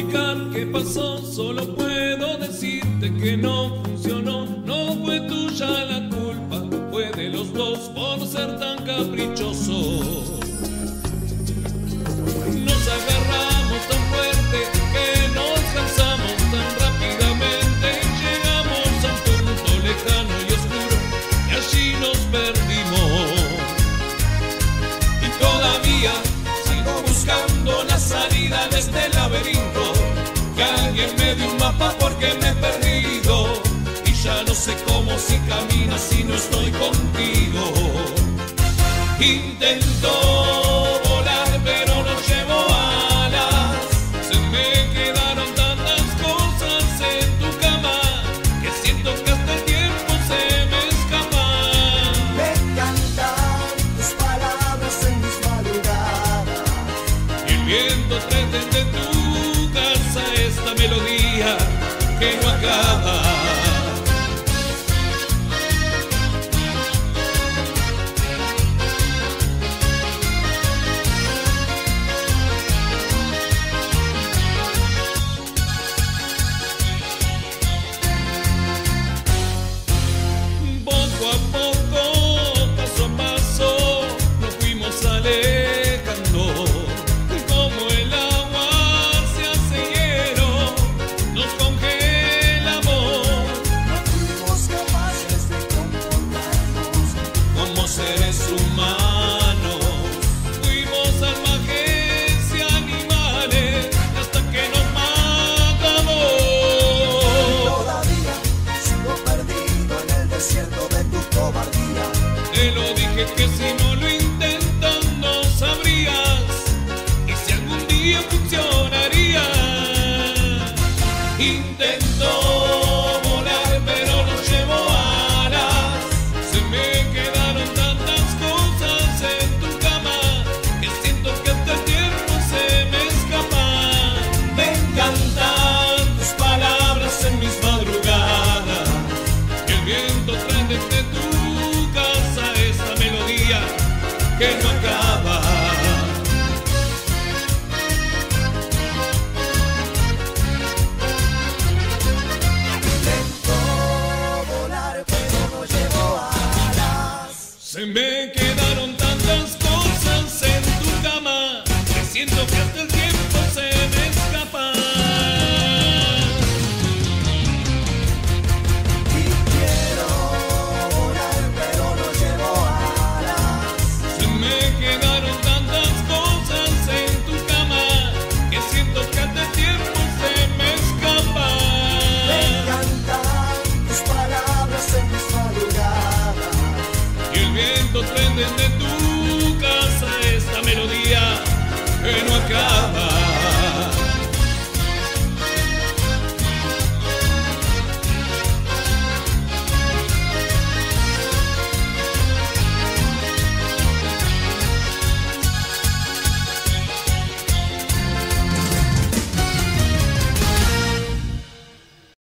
explicar qué pasó, solo puedo decirte que no funcionó. No fue tuya la culpa, fue de los dos por ser tan caprichosos. Nos agarramos tan fuerte que nos cansamos tan rápidamente. Llegamos a un punto lejano y oscuro y allí nos perdimos. Y todavía sigo buscando la salida de este laberinto. Que alguien me dé un mapa porque me he perdido y ya no sé cómo si camina si no estoy contigo. Intento volar pero no llevo alas. Se me quedaron tantas cosas en tu cama que siento que hasta el tiempo se me escapa. Me encantan tus palabras en mis madrugadas. Y el viento trae desde tu casa esta melodía que no acaba. Poco a poco, paso a paso, nos fuimos alejando. Como el agua se hace hielo, nos congelamos. No fuimos capaces de comportarnos Como seres humanos, fuimos salvajes y animales hasta que nos matamos. todavía. Sigo perdido en el desierto de tu cobardía. Te lo dije que si no lo intentas no sabrías, y si algún día funcionaría. Intento volar pero no llevo alas. Se me quedaron tantas cosas en tu cama que siento que hasta el tiempo se me escapa. Me encantan tus palabras en mis madrugadas. El viento trae desde tu casa esta melodía que no acaba. Intento volar pero no llevo alas. Se me quedaron tantas cosas en tu cama que siento que hasta el tiempo se me escapa. Y quiero volar pero no llevo alas. Se me quedaron tantas cosas en tu cama que siento que hasta el tiempo se me escapa. Me encantan tus palabras en mis madrugadas. Y el viento trae desde tu casa esta melodía que no acaba.